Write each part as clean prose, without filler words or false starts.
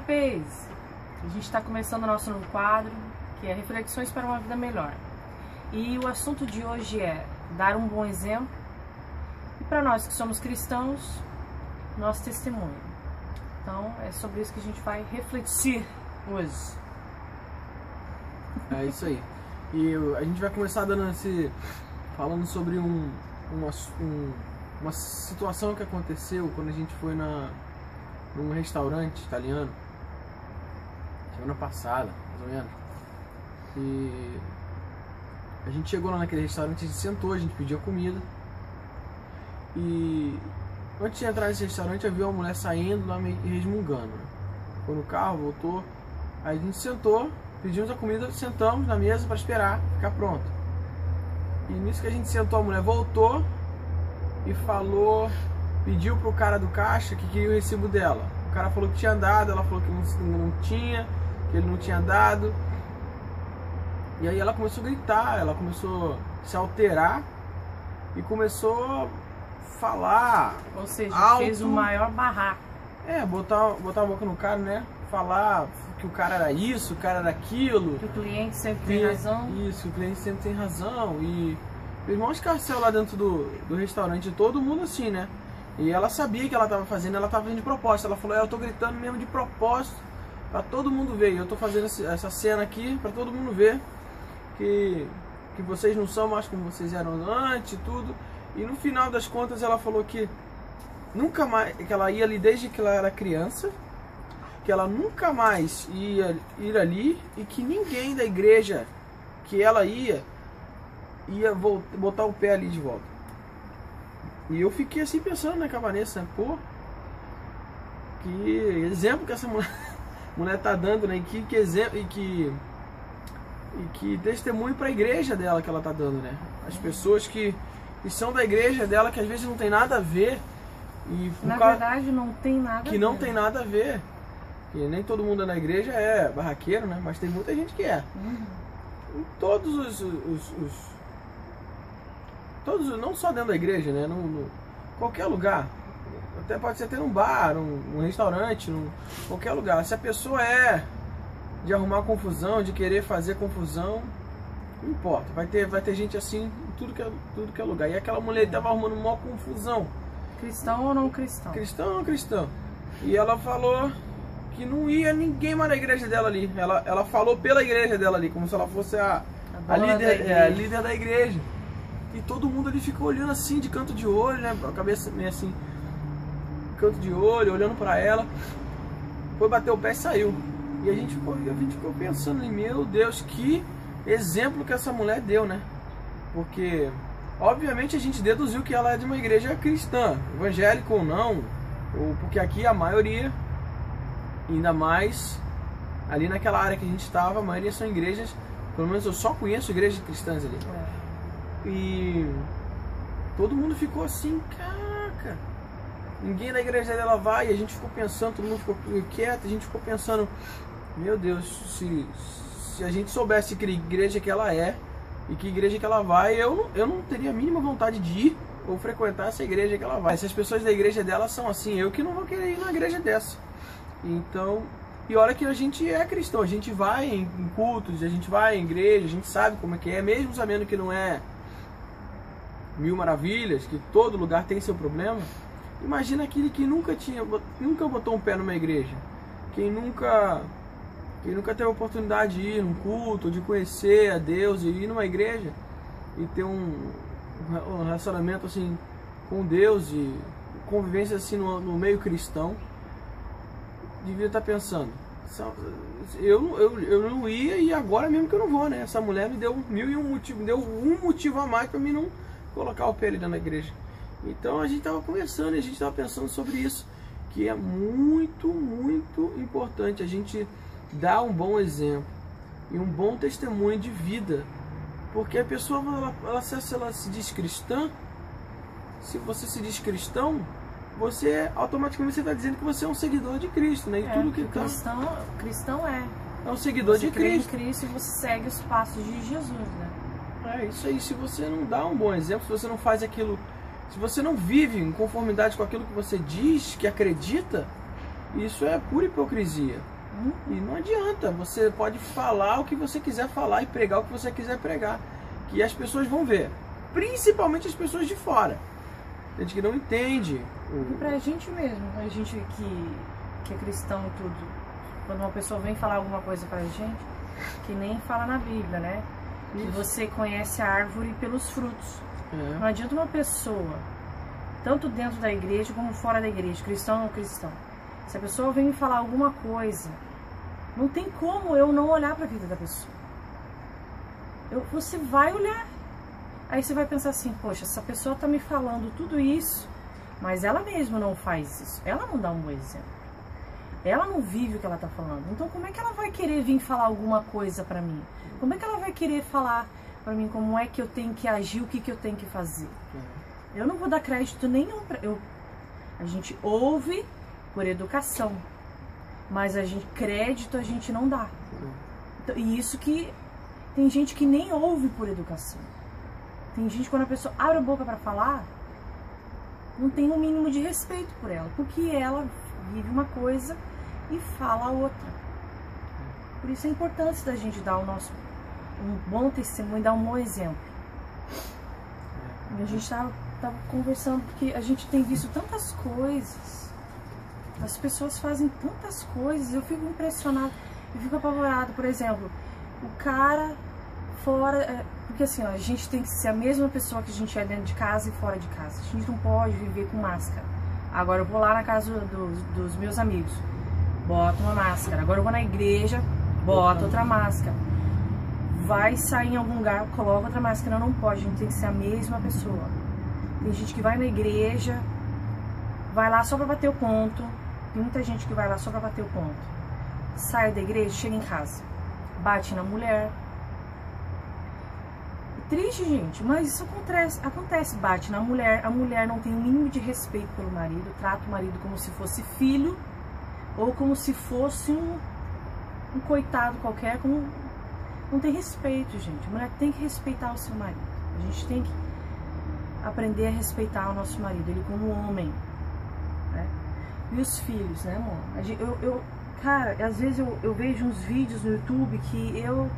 Agapês, a gente está começando o nosso novo quadro, que é Reflexões para uma Vida Melhor. E o assunto de hoje é dar um bom exemplo. E para nós que somos cristãos, nosso testemunho. Então é sobre isso que a gente vai refletir hoje. É isso aí. E a gente vai começar falando sobre uma situação que aconteceu quando a gente foi num restaurante italiano semana passada, mais ou menos. E a gente chegou lá naquele restaurante, a gente sentou, a gente pediu comida. E antes de entrar nesse restaurante, eu vi uma mulher saindo lá meio resmungando. Foi no carro, voltou. Aí a gente sentou, pedimos a comida, sentamos na mesa para esperar ficar pronto. E nisso que a gente sentou, a mulher voltou e pediu pro cara do caixa que queria o recibo dela. O cara falou que tinha dado, ela falou que não tinha, que ele não tinha dado. E aí ela começou a gritar, ela começou a se alterar e começou a falar. Ou seja, alto, fez o maior barraco. Botar a boca no cara, né? Falar que o cara era isso, o cara era aquilo. Que o cliente sempre tem razão. Isso, o cliente sempre tem razão. E fez um escarcéu lá dentro do restaurante, todo mundo assim, né? E ela sabia que ela estava fazendo de propósito. Ela falou, eu tô gritando mesmo de propósito para todo mundo ver. Eu tô fazendo essa cena aqui para todo mundo ver que vocês não são mais como vocês eram antes e tudo. E no final das contas ela falou que nunca mais, que ela ia ali desde que ela era criança, que ela nunca mais ia ir ali e que ninguém da igreja que ela ia botar o pé ali de volta. E eu fiquei assim pensando na cabeça, né? Pô, que exemplo que essa mulher tá dando, né? Que exemplo e que testemunho para a igreja dela que ela tá dando, né? As pessoas que são da igreja dela, que às vezes não tem nada a ver. E na verdade não tem nada que não tem nada a ver. Que nem todo mundo na igreja é barraqueiro, né? Mas tem muita gente que é. Em todos não só dentro da igreja, né? Qualquer lugar. Até pode ser até num bar, num restaurante, qualquer lugar. Se a pessoa é de arrumar confusão, de querer fazer confusão, não importa. Vai ter gente assim em tudo que é lugar. E aquela mulher estava arrumando uma confusão. Cristão ou não cristão? Cristão ou não cristão? E ela falou que não ia ninguém mais na igreja dela ali. Ela falou pela igreja dela ali, como se ela fosse a líder da igreja. E todo mundo ali ficou olhando assim, de canto de olho, né? A cabeça meio assim, canto de olho, olhando pra ela. Foi bater o pé e saiu. E a gente ficou pensando, meu Deus, que exemplo que essa mulher deu, né? Porque obviamente a gente deduziu que ela é de uma igreja cristã, evangélica ou não, porque aqui a maioria, ainda mais ali naquela área que a gente estava, a maioria são igrejas, pelo menos eu só conheço igrejas cristãs ali. E todo mundo ficou assim, caraca, ninguém na igreja dela vai, e a gente ficou pensando, todo mundo ficou quieto, a gente ficou pensando, meu Deus, se a gente soubesse que igreja que ela é e que igreja que ela vai, eu não teria a mínima vontade de ir ou frequentar essa igreja que ela vai. Se as pessoas da igreja dela são assim, eu que não vou querer ir na igreja dessa. Então, e olha que a gente é cristão, a gente vai em cultos, a gente vai em igreja, a gente sabe como é que é, mesmo sabendo que não é mil maravilhas, que todo lugar tem seu problema. Imagina aquele que nunca botou um pé numa igreja, quem nunca teve a oportunidade de ir num culto, de conhecer a Deus, e ir numa igreja e ter um relacionamento assim com Deus e convivência assim no meio cristão, devia estar pensando, eu não ia e agora mesmo que eu não vou, né? Essa mulher me deu um motivo a mais para mim não colocar o pé ali dentro da igreja. Então a gente estava conversando e a gente estava pensando sobre isso, que é muito, muito importante a gente dar um bom exemplo e um bom testemunho de vida, porque a pessoa, se ela se diz cristã, se você se diz cristão, você automaticamente está dizendo que você é um seguidor de Cristo, né? E tudo que cristão é um seguidor de Cristo. Você crê em Cristo e você segue os passos de Jesus, né? É isso aí. Se você não dá um bom exemplo, se você não faz aquilo, se você não vive em conformidade com aquilo que você diz que acredita, isso é pura hipocrisia. E não adianta, você pode falar o que você quiser falar e pregar o que você quiser pregar, que as pessoas vão ver, principalmente as pessoas de fora, gente que não entende. E pra gente mesmo, a gente que é cristão e tudo, quando uma pessoa vem falar alguma coisa pra gente, que nem fala na Bíblia, né? Que você conhece a árvore pelos frutos. Não adianta uma pessoa, tanto dentro da igreja como fora da igreja, cristão ou cristão, se a pessoa vem me falar alguma coisa, não tem como eu não olhar para a vida da pessoa. Você vai olhar. Aí você vai pensar assim, poxa, essa pessoa está me falando tudo isso, mas ela mesma não faz isso. Ela não dá um bom exemplo. Ela não vive o que ela está falando. Então como é que ela vai querer vir falar alguma coisa para mim? Como é que ela vai querer falar para mim como é que eu tenho que agir, o que eu tenho que fazer? Eu não vou dar crédito nenhum para... A gente ouve por educação, mas crédito a gente não dá. Então, e isso que tem gente que nem ouve por educação. Tem gente, quando a pessoa abre a boca para falar, não tem um mínimo de respeito por ela, porque ela vive uma coisa e fala a outra. Por isso a importância da gente dar um bom testemunho, dar um bom exemplo. E a gente tava conversando, porque a gente tem visto tantas coisas, as pessoas fazem tantas coisas, eu fico impressionada, eu fico apavorada. Por exemplo, o cara fora, porque assim, ó, a gente tem que ser a mesma pessoa que a gente é dentro de casa e fora de casa. A gente não pode viver com máscara. Agora eu vou lá na casa dos meus amigos, boto uma máscara. Agora eu vou na igreja, boto outra máscara. Vai sair em algum lugar, coloca outra máscara. Não pode, a gente tem que ser a mesma pessoa. Tem gente que vai na igreja, vai lá só pra bater o ponto. Tem muita gente que vai lá só pra bater o ponto. Sai da igreja, chega em casa, bate na mulher. Triste, gente, mas isso acontece, bate na mulher, a mulher não tem o mínimo de respeito pelo marido, trata o marido como se fosse filho, ou como se fosse um coitado qualquer, não tem respeito, gente. A mulher tem que respeitar o seu marido, a gente tem que aprender a respeitar o nosso marido, ele como homem, né? E os filhos, né, amor? Cara, às vezes eu vejo uns vídeos no YouTube que eu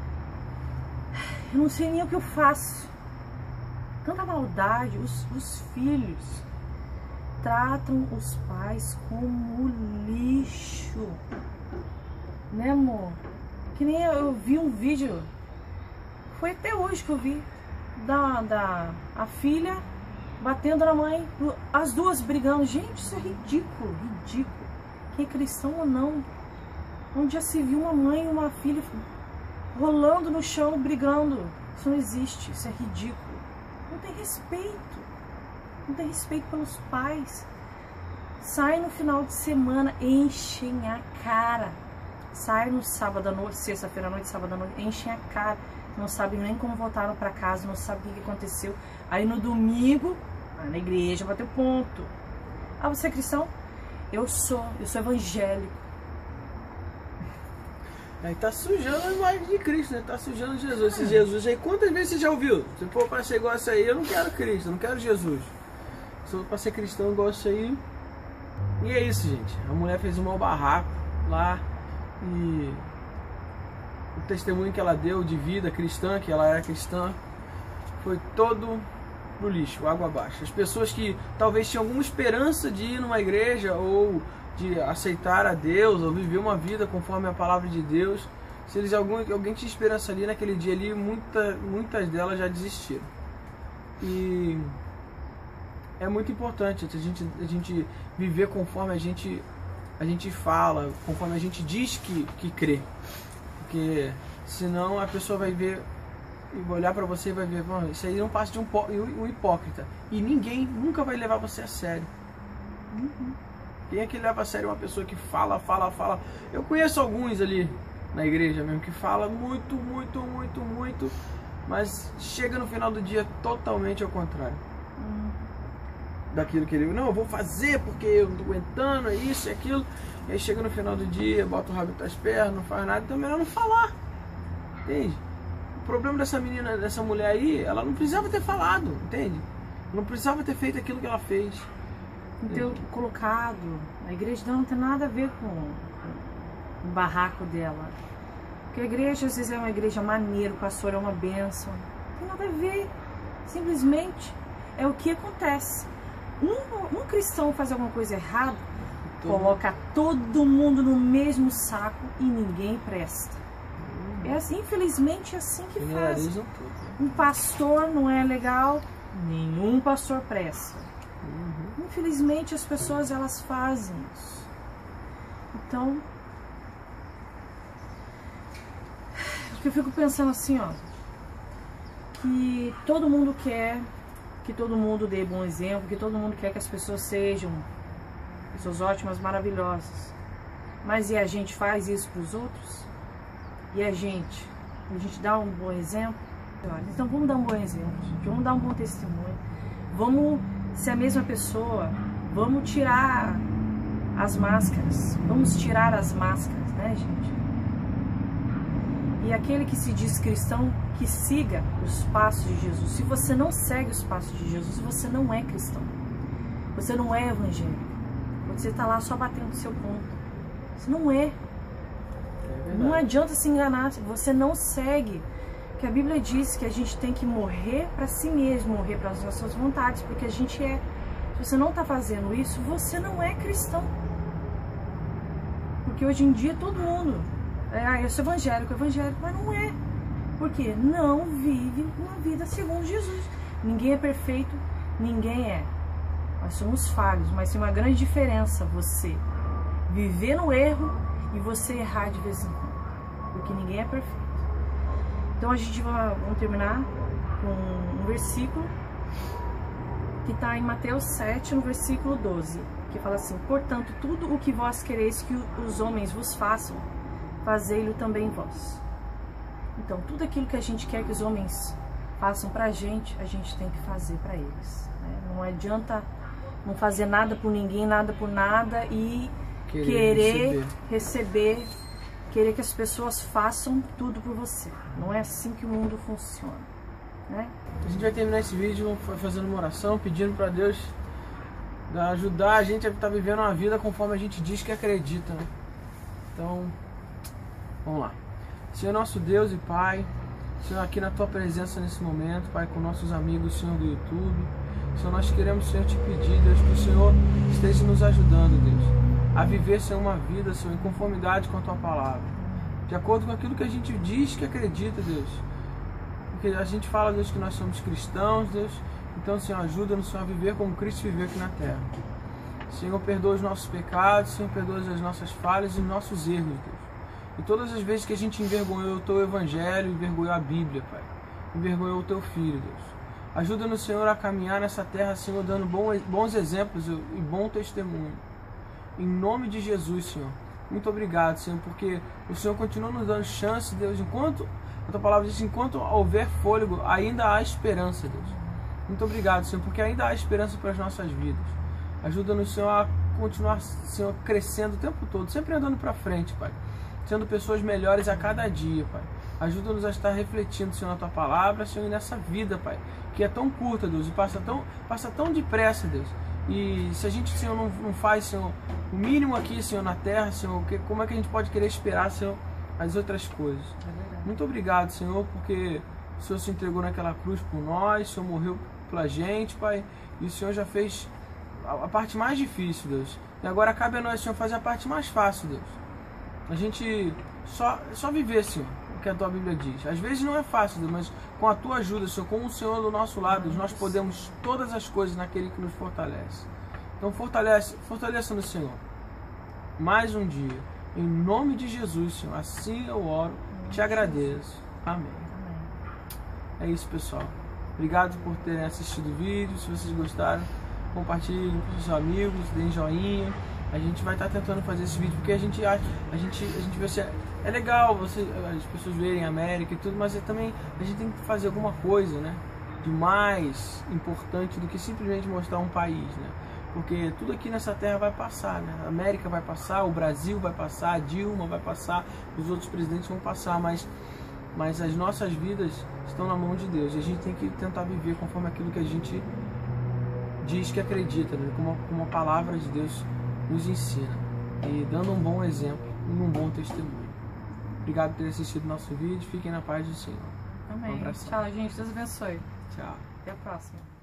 não sei nem o que eu faço. Tanta maldade. Os filhos tratam os pais como lixo, né, amor? Que nem eu vi um vídeo, foi até hoje que eu vi, a filha batendo na mãe, as duas brigando. Gente, isso é ridículo, ridículo. Quem é cristão ou não, onde já se viu uma mãe e uma filha rolando no chão, brigando? Isso não existe, isso é ridículo. Não tem respeito. Não tem respeito pelos pais. Sai no final de semana, enchem a cara. Sai no sábado à noite, sexta-feira à noite, sábado à noite, enchem a cara. Não sabem nem como voltaram para casa, não sabem o que aconteceu. Aí no domingo, vai na igreja, bateu ponto. Ah, você é cristão? Eu sou evangélico. Aí tá sujando a imagem de Cristo, né? Tá sujando Jesus. Esse Jesus aí, quantas vezes você já ouviu? Se for pra ser igual essa aí, eu não quero Cristo, eu não quero Jesus. Se for pra ser cristão igual isso aí. E é isso, gente. A mulher fez um mau barraco lá. E o testemunho que ela deu de vida cristã, que ela era cristã, foi todo pro lixo, água abaixo. As pessoas que talvez tinham alguma esperança de ir numa igreja ou de aceitar a Deus ou viver uma vida conforme a palavra de Deus, se eles alguém tinha esperança ali naquele dia ali, muitas delas já desistiram. E é muito importante a gente viver conforme a gente fala, conforme a gente diz que crê, porque senão a pessoa vai ver e vai olhar pra você e vai ver, mano, isso aí não passa de um hipócrita, e ninguém nunca vai levar você a sério. Quem é que leva a sério uma pessoa que fala? Eu conheço alguns ali na igreja mesmo que fala muito, mas chega no final do dia totalmente ao contrário daquilo que ele... Não, eu vou fazer porque eu não tô aguentando, é isso, é aquilo. E aí chega no final do dia, bota o rabo entre as pernas, não faz nada, então é melhor não falar. Entende? O problema dessa menina, dessa mulher aí, ela não precisava ter falado, entende? Não precisava ter feito aquilo que ela fez. Não ter colocado, a igreja não tem nada a ver no barraco dela. Porque a igreja às vezes é uma igreja maneira, o pastor é uma bênção. Não tem nada a ver. Simplesmente é o que acontece. Um cristão faz alguma coisa errada, coloca todo mundo no mesmo saco e ninguém presta. É assim, infelizmente é assim que faz. Um pastor não é legal, nenhum pastor presta. Infelizmente as pessoas elas fazem isso. Então, eu fico pensando assim, ó, que todo mundo quer que todo mundo dê bom exemplo, que todo mundo quer que as pessoas sejam pessoas ótimas, maravilhosas. Mas e a gente faz isso para os outros? E a gente dá um bom exemplo? Então vamos dar um bom exemplo, gente. Vamos dar um bom testemunho. Vamos ser a mesma pessoa. Vamos tirar as máscaras. Vamos tirar as máscaras, né, gente? E aquele que se diz cristão, que siga os passos de Jesus. Se você não segue os passos de Jesus, você não é cristão. Você não é evangélico. Você está lá só batendo o seu ponto. Você não é. Não adianta se enganar. Você não segue. Porque a Bíblia diz que a gente tem que morrer para si mesmo, morrer para as nossas vontades, porque a gente é. Se você não está fazendo isso, você não é cristão. Porque hoje em dia todo mundo eu sou evangélico, mas não é. Por quê? Não vive uma vida segundo Jesus. Ninguém é perfeito, ninguém é. Nós somos falhos, mas tem uma grande diferença você viver no erro e você errar de vez em quando. Porque ninguém é perfeito. Então a gente vai terminar com um versículo que está em Mateus 7, no versículo 12, que fala assim: portanto, tudo o que vós quereis que os homens vos façam, fazei-lo também vós. Então, tudo aquilo que a gente quer que os homens façam pra gente, a gente tem que fazer pra eles, né? Não adianta não fazer nada por ninguém, nada por nada e querer receber, querer que as pessoas façam tudo por você. Não é assim que o mundo funciona, né? A gente vai terminar esse vídeo fazendo uma oração, pedindo pra Deus ajudar a gente a estar vivendo uma vida conforme a gente diz que acredita, né? Então, vamos lá. Senhor nosso Deus e Pai, Senhor, aqui na Tua presença nesse momento, Pai, com nossos amigos, Senhor, do YouTube, Senhor, nós queremos, Senhor, te pedir, Deus, que o Senhor esteja nos ajudando, Deus, a viver, Senhor, uma vida, Senhor, em conformidade com a Tua palavra, de acordo com aquilo que a gente diz que acredita, Deus, porque a gente fala, Deus, que nós somos cristãos, Deus, então, Senhor, ajuda-nos, Senhor, a viver como Cristo viveu aqui na terra. Senhor, perdoa os nossos pecados, Senhor, perdoa as nossas falhas e os nossos erros, Deus. E todas as vezes que a gente envergonhou o Teu Evangelho, envergonhou a Bíblia, Pai, envergonhou o Teu Filho, Deus. Ajuda-nos, Senhor, a caminhar nessa terra, Senhor, dando bons exemplos e bom testemunho. Em nome de Jesus, Senhor. Muito obrigado, Senhor, porque o Senhor continua nos dando chance, Deus, enquanto, a Tua palavra diz, enquanto houver fôlego, ainda há esperança, Deus. Muito obrigado, Senhor, porque ainda há esperança para as nossas vidas. Ajuda-nos, Senhor, a continuar, Senhor, crescendo o tempo todo, sempre andando para frente, Pai. Sendo pessoas melhores a cada dia, Pai. Ajuda-nos a estar refletindo, Senhor, na Tua palavra, Senhor, e nessa vida, Pai, que é tão curta, Deus, e passa tão depressa, Deus. E se a gente, Senhor, não faz, Senhor, o mínimo aqui, Senhor, na terra, Senhor, como é que a gente pode querer esperar, Senhor, as outras coisas? Muito obrigado, Senhor, porque o Senhor se entregou naquela cruz por nós, o Senhor morreu pela gente, Pai, e o Senhor já fez a parte mais difícil, Deus. E agora cabe a nós, Senhor, fazer a parte mais fácil, Deus. A gente só viver, Senhor, o que a Tua Bíblia diz. Às vezes não é fácil, Deus, mas com a Tua ajuda, Senhor, com o Senhor do nosso lado, Deus, nós podemos todas as coisas naquele que nos fortalece. Então fortaleça-nos, Senhor, mais um dia. Em nome de Jesus, Senhor, assim eu oro, te agradeço. Amém. É isso, pessoal. Obrigado por terem assistido o vídeo. Se vocês gostaram, compartilhem com seus amigos, deem joinha. A gente vai estar tentando fazer esse vídeo porque a gente vê se é legal as pessoas verem a América e tudo, mas também a gente tem que fazer alguma coisa, né, de mais importante do que simplesmente mostrar um país, né? Porque tudo aqui nessa terra vai passar, né? A América vai passar, o Brasil vai passar, a Dilma vai passar, os outros presidentes vão passar, mas as nossas vidas estão na mão de Deus e a gente tem que tentar viver conforme aquilo que a gente diz que acredita, né? Como a palavra de Deus nos ensina, e dando um bom exemplo e num bom testemunho. Obrigado por ter assistido o nosso vídeo. Fiquem na paz do Senhor. Amém. Um abraço. Tchau, gente. Deus abençoe. Tchau. Até a próxima.